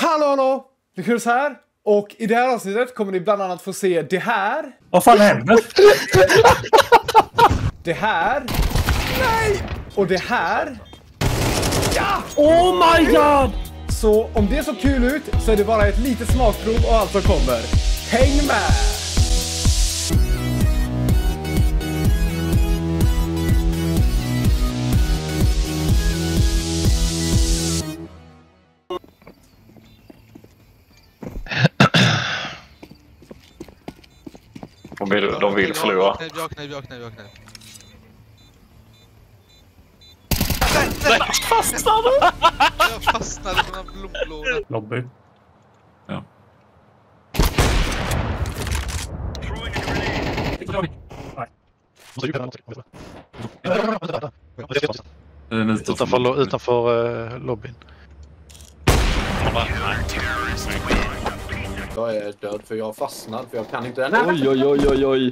Hallå! Lyckas här. Och i det här avsnittet kommer ni bland annat få se det här. Vad fan händer? Det här. Nej! Och det här. Ja! Oh my god! Så om det såg kul ut så är det bara ett litet smakprov och allt som kommer. Häng med! De vill förlora. Kniv. Nej, fastnade! Jag fastnade på den blomblådan. Lobby. Ja. Utanför lobbyn. Jag är död för jag har fastnat för jag kan inte... Oj.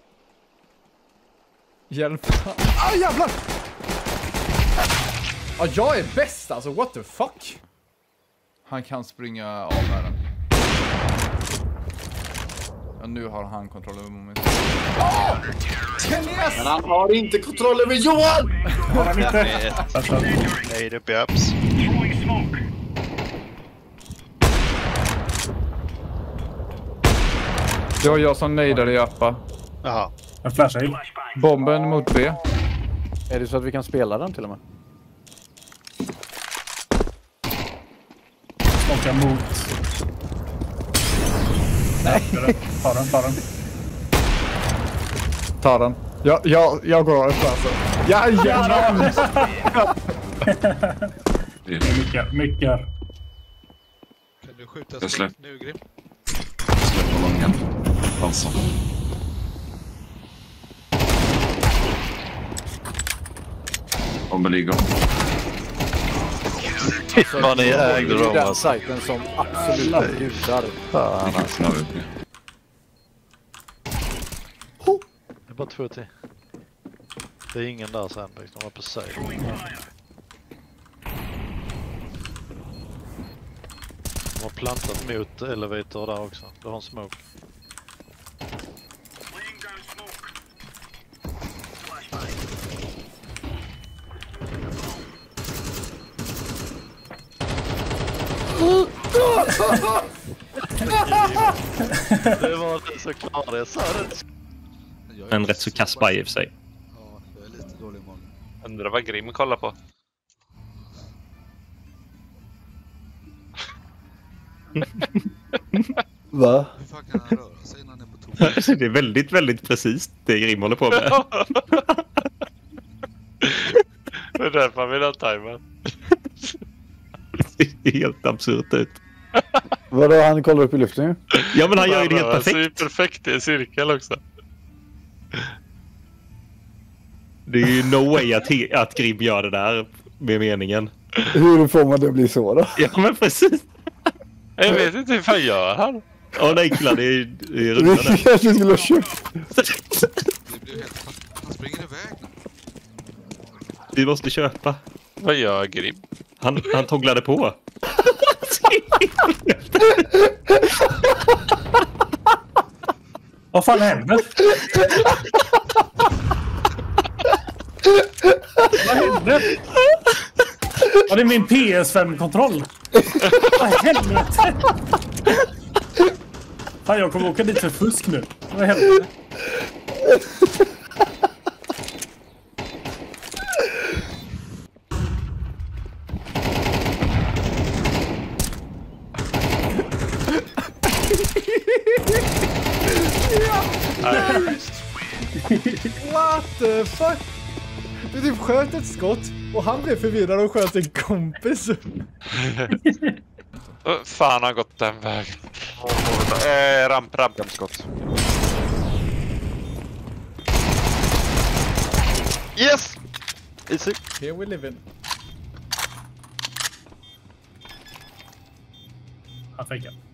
Hjälp. Jävlar! Ja, jag är bäst alltså, what the fuck? Han kan springa av med den. Ja, nu har han kontroll över momentet. Men han har inte kontroll över Johan! Har han inte? Nej, det behövs. Det var jag som nejdade i Appa. Jaha. En flashar in. Bomben mot B. Är det så att vi kan spela den till och med? Smockar mot. Nej. Ta den. Ta den. Jag går efter alltså. Jajamän! Mycket. Kan du skjuta Jag släpper. nu, Grim? Släpper långa. Dansa. Bomben ligger. Vad ni ägde dem, den sajten som absolut gudar. Fan, alltså. Det är bara 2 till. Det är ingen där sen, de var på sig. De har plantat mot elevator där också. Det har en smoke. Det var inte så klart, jag sa det. En rätt så kass spy i och för sig. Ja, jag är lite dålig i magen. Undrar vad Grim kollar på. Va? Hur fan kan han röra sig innan han är på toa? Det är väldigt, väldigt precis det Grim håller på med. Det är därför man vill ha timer. Det ser helt absurt ut. Vadå, han kollar upp i luften ju? Ja, men han gör ju det helt Det är perfekt. perfekt i cirkel också. Det är ju no way att Grim gör det där med meningen. Hur får man det att bli så då? Ja, men precis. Jag vet inte hur fan gör han. Åh nej, killar, det är Vi runda där. kanske skulle ha köpt. Det blir helt... Han springer iväg nu. Vi måste köpa. Vad gör Grim? Han togglade på. Vad fan händer? Vad händer? Ja, det är min PS5-kontroll. Vad helvete? Fan, jag kommer åka dit för fusk nu. Vad helvete? What the fuck? Du typ sköt ett skott och han blev förvirrad och sköt en kompis. Fan har gått den vägen. Rampskott. Yes! Easy. Here we live in. Han fick jag.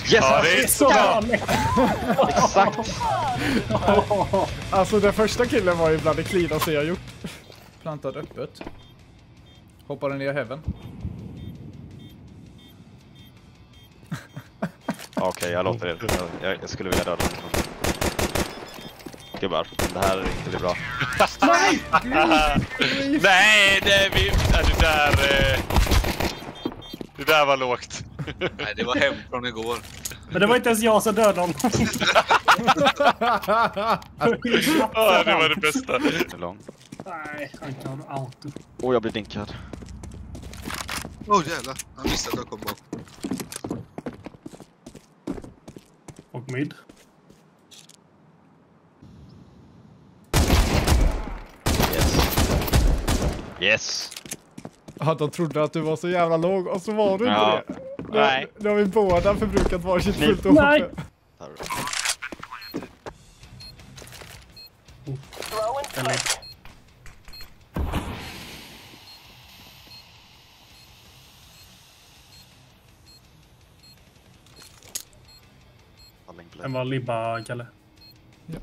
Ja, det är Så galet! Exakt! Alltså den första killen var ju bland det cleanaste jag gjort. Plantad öppet. Hoppade ner i heaven. Okej, jag låter det. Jag skulle vilja döda honom. Gubbar, det här inte blir bra. Nej, det där var lågt. Nej, det var hem från igår. Men det var inte ens jag som dödade honom. Ja, det var det bästa. Lång. Nej, han kan auto. Jag blir dinkad. Jävlar. Han visste att jag kom bak. Och mid. Yes. Ja, de trodde att du var så jävla låg och så var du inte det. Nej. Nu har vi båda förbrukat varsitt fullt och Nej. Den var libba, Kalle. Ja.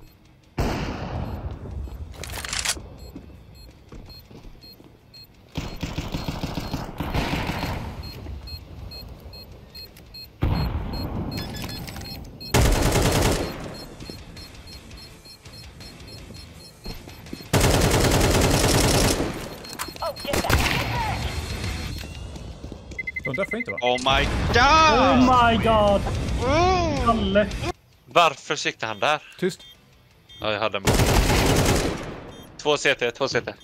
De därför inte va? Oh my god! Oh my god! Kalle! Varför siktade han där? Tyst. Ja, jag hade en. 2 CT.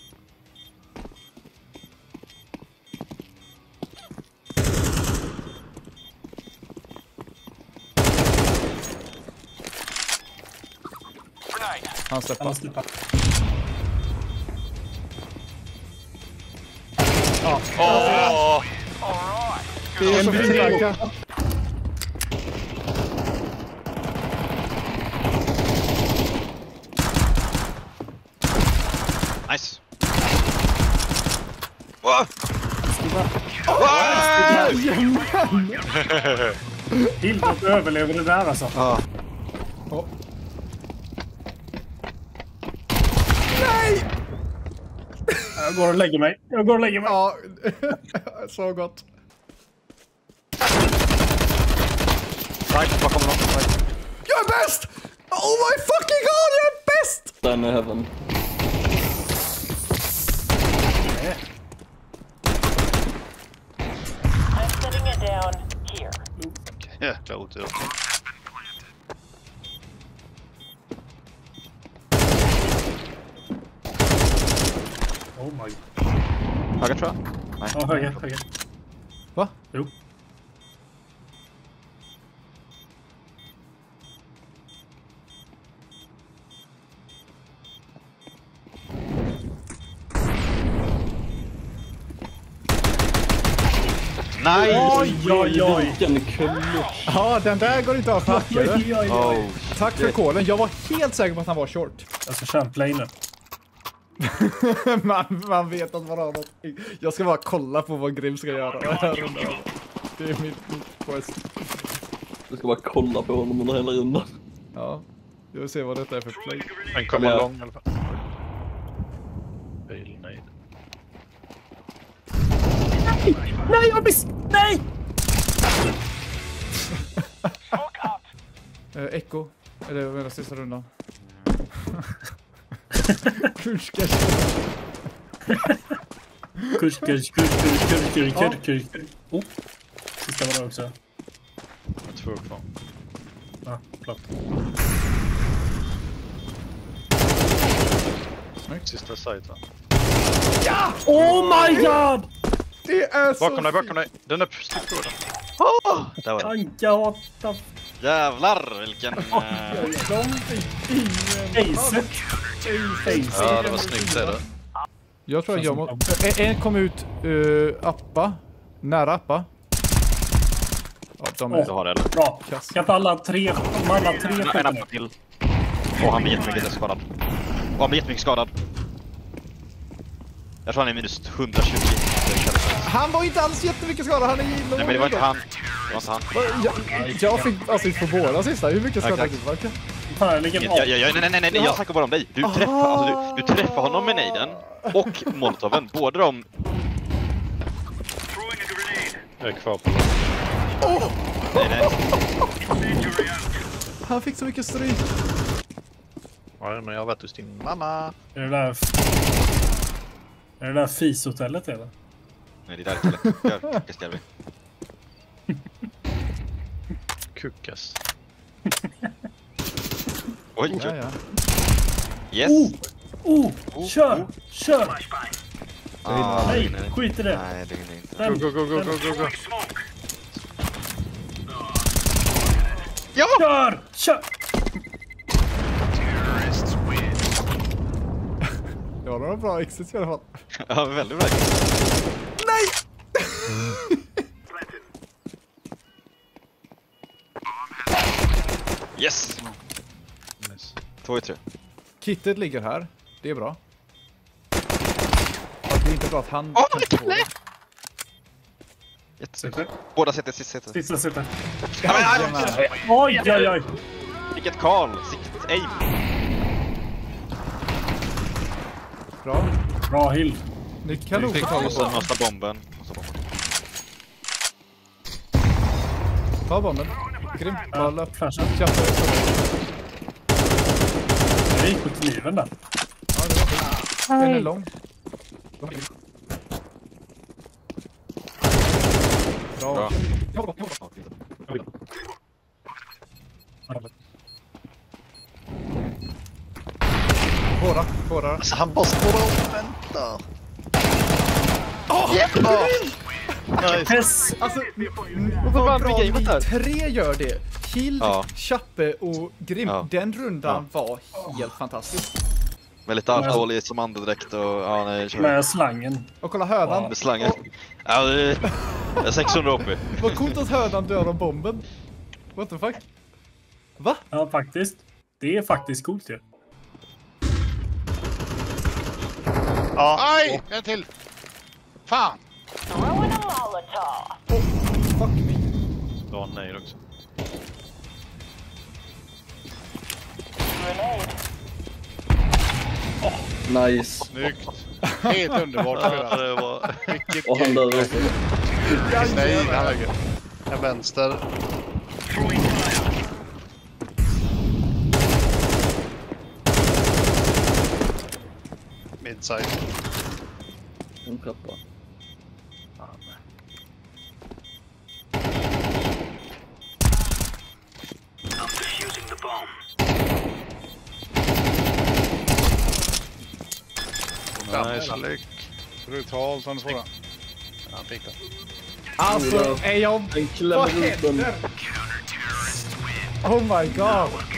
Han släpper. Han slipper. Åh! Det är en bringa. Nice. Hilbert överlever det där alltså. Ja. Jag går och lägger mig. Ja, så gott. Right, bakom någon. Right. Jag är bäst! Oh my fucking god, jag är bäst! Den är heaven. I'm setting it down here. Jäkla otur. Oh my. Höger tror jag. Nej. Ja, höger. Va? Jo. Nej! Oj. Vilken kull. Ja, den där går inte av hackare. Oh. Tack för kolen. Jag var helt säker på att han var short. Jag ska köra en play nu. man vet att man har något. Jag ska bara kolla på vad Grim ska göra. Det är mitt quest. Du ska bara kolla på honom under hela rundan. Ja, jag vill se vad detta är för play. Den kommer lång i alla fall. Nej. Nej, jag miss! Nej! Echo. Eller vad menar sista rundan? Kurs. Oh, sista var det också. Jag tror kvar. Ja, klart. Sista site va? Ja! Oh my god! Det är så... Bakom dig. Den är stickgården. Där var den. Gata. Jävlar, vilken... De fick ingen... Acet. Ja, det var snyggt det då. Jag tror att jag må... En kom ut appa. Nära appa. Ja, de är... Du har det eller? Bra. Ska inte alla tre En appa till. Och han blir jättemycket skadad. Jag tror han är minus 120. Han var inte alls jättemycket skadad. Han är Nej, men det var inte han. Det var inte han. Jag fick assist på båda sista. Hur mycket skadad fick du? Fan, vilken Nej, jag snackar bara om dig. Du träffar, alltså, du träffar honom med nejden och molotoven. Båda de... Jag är kvar på... Nej. Han fick så mycket stryk. Ja, men jag har varit hos din mamma. Är det där fishotellet eller? Nej, det där är inte lätt. Gör, ska vi. Kukas. Oj, Ja, ja. yes. Kör! Nej, nej. skit i det. Nej, det är inte. Go. Ja! Kör! Det var några bra exits i alla fall. Ja, väldigt bra. Nej! Yes! 2-3. Kittet ligger här. Det är bra. Och det är inte bra att han... Jättesnyggt. Båda sitter, Sista sitter. Jajamän. Oj. Vilket Karl! Sikt aim! Bra. Hill. Ni kan nog få tag på den. Måste bomben. Ta bomben. Grymt. Bra löp. Flasha. Tjaffa ut. Det gick på kniven där. Ja, det var fint. Den är lång. Bra. Båda. Alltså han bara står och väntar. Yes! Alltså, Vad vad bra gamet ni här? 3 gör det. Hill, Ja. Chappe och Grim. Ja. Den rundan var helt fantastisk. Med lite alkohol som andedräkt och... Ja, nej, kör. Med slangen. Och kolla hönan. Med slangen. Ja, det är 600 HP. Vad coolt att hönan dör av bomben. What the fuck? Va? Ja, faktiskt. Det är faktiskt coolt ju. Aj! En till! Fan! Throwing a Molotov. Fuck me. Du har en nej också. Grenade. Nice. Snyggt. Helt underbart. Ja, det var... Och han dör också. Nej, han lägger. En vänster. Midside. En trappa. Nice. Brutalt som det får. Han fick det. Alltså, är jag... En klämmer Vad ut den. händer? Oh my god.